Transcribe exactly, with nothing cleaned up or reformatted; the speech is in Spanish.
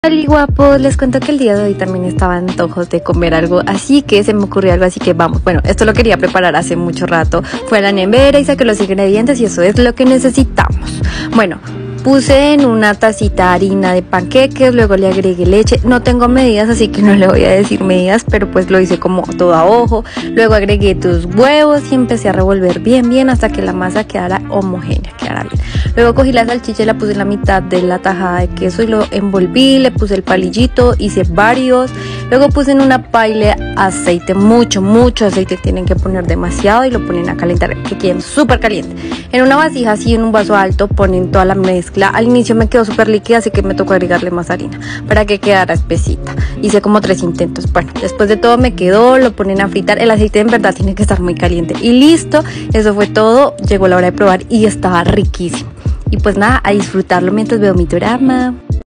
Hola guapos, les cuento que el día de hoy también estaba antojos de comer algo, así que se me ocurrió algo, así que vamos. Bueno, esto lo quería preparar hace mucho rato, fue a la nevera y saqué los ingredientes y eso es lo que necesitamos. Bueno, puse en una tacita harina de panqueques, luego le agregué leche, no tengo medidas así que no le voy a decir medidas, pero pues lo hice como todo a ojo. Luego agregué tus huevos y empecé a revolver bien bien hasta que la masa quedara homogénea, quedara bien. Luego cogí la salchicha y la puse en la mitad de la tajada de queso y lo envolví, le puse el palillito, hice varios. Luego puse en una paila aceite, mucho, mucho aceite, tienen que poner demasiado y lo ponen a calentar, que queden súper caliente. En una vasija así, en un vaso alto, ponen toda la mezcla. Al inicio me quedó súper líquida, así que me tocó agregarle más harina para que quedara espesita. Hice como tres intentos. Bueno, después de todo me quedó, lo ponen a fritar. El aceite en verdad tiene que estar muy caliente. Y listo, eso fue todo. Llegó la hora de probar y estaba riquísimo. Y pues nada, a disfrutarlo mientras veo mi drama.